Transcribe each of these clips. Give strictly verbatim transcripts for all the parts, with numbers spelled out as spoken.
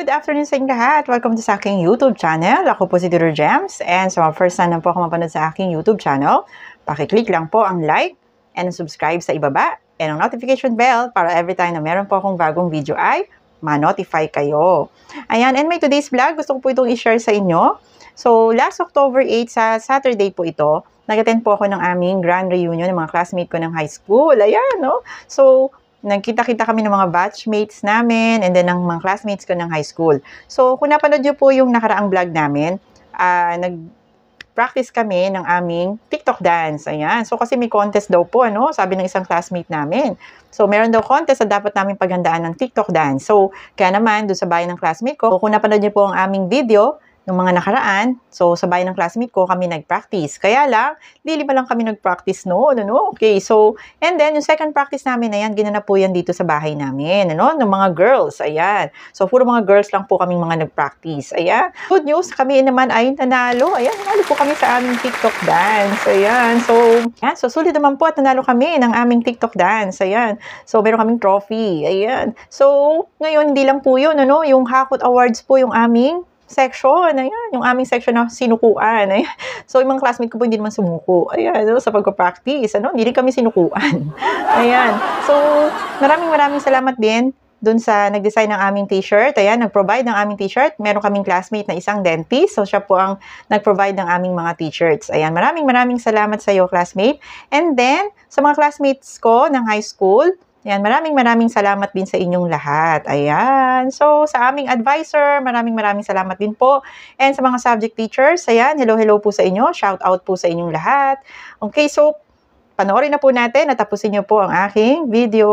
Good afternoon sa inyong lahat. Welcome to sa aking YouTube channel. Ako po si Tutor Gemms. And so, first time lang po ako mapanood sa aking YouTube channel, pakiclick lang po ang like and subscribe sa ibaba and ang notification bell para every time na meron po akong bagong video ay ma-notify kayo. Ayan, and may today's vlog, gusto ko po itong i-share sa inyo. So, last October eighth, sa Saturday po ito, nag-attend po ako ng aming Grand Reunion ng mga classmate ko ng high school. Ayan, no? So, nagkita-kita kami ng mga batchmates namin and then ng mga classmates ko ng high school. So, kung napanood nyo po yung nakaraang vlog namin, uh, nag-practice kami ng aming TikTok dance. Ayan. So, kasi may contest daw po, ano? Sabi ng isang classmate namin. So, meron daw contest na dapat namin paghandaan ng TikTok dance. So, kaya naman, doon sa bahay ng classmate ko, kung napanood nyo po ang aming video, ng mga nakaraan, so sa bahay ng classmate ko, kami nag-practice. Kaya lang, lilima lang kami nag-practice noon, ano? Okay, so, and then, yung second practice namin na yan, ginanap po yan dito sa bahay namin, ano? Ng mga girls, ayan. So, puro mga girls lang po kaming mga nag-practice, ayan. Good news, kami naman ay nanalo, ayan, nanalo po kami sa aming TikTok dance, ayan. So, ayan, so, sulit naman po at nanalo kami ng aming TikTok dance, ayan. So, meron kaming trophy, ayan. So, ngayon, hindi lang po yun, ano? Yung Hakot Awards po yung aming section, ayan, yung aming section na sinukuan, ayan. So, yung mga classmate ko po hindi naman sumuko, ayan, no, sa pagpa-practice, ano, hindi rin kami sinukuan, ayan. So, maraming maraming salamat din dun sa nag-design ng aming t-shirt, ayan, nag-provide ng aming t-shirt, meron kaming classmate na isang dentist, so siya po ang nag-provide ng aming mga t-shirts, ayan, maraming maraming salamat sa iyo, classmate, and then, sa mga classmates ko ng high school, ayan, maraming maraming salamat din sa inyong lahat. Ayan. So, sa aming advisor, maraming maraming salamat din po. And sa mga subject teachers, ayan, hello, hello po sa inyo. Shout out po sa inyong lahat. Okay, so, panoorin na po natin at tapusin niyo po ang aking video.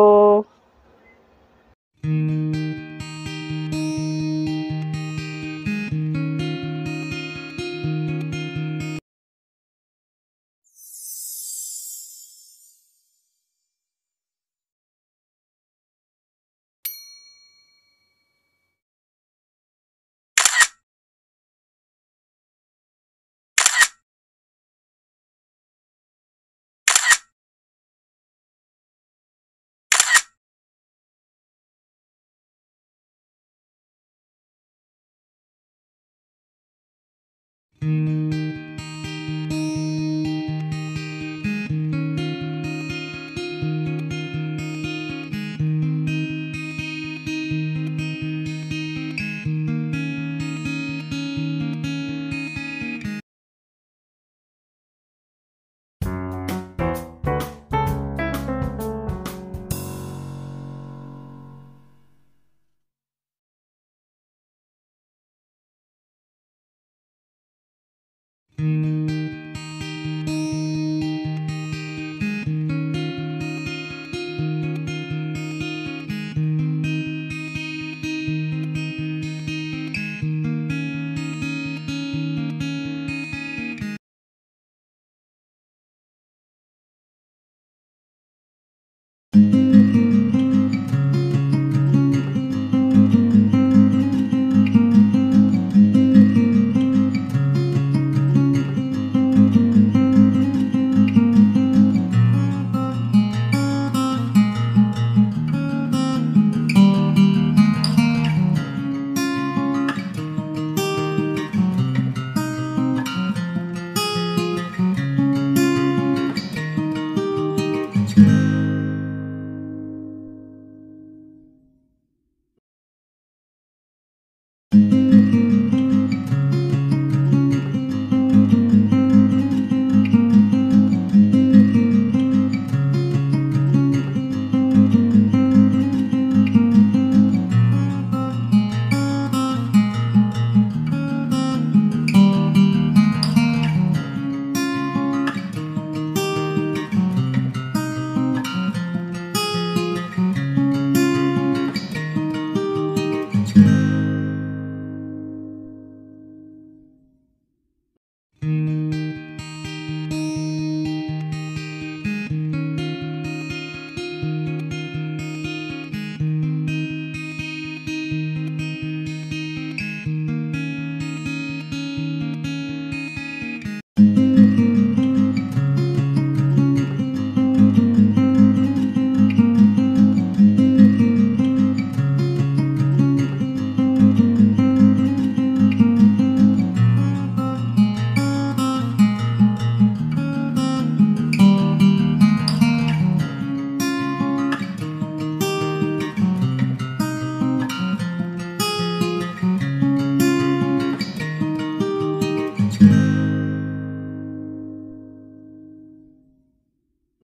Mm-hmm.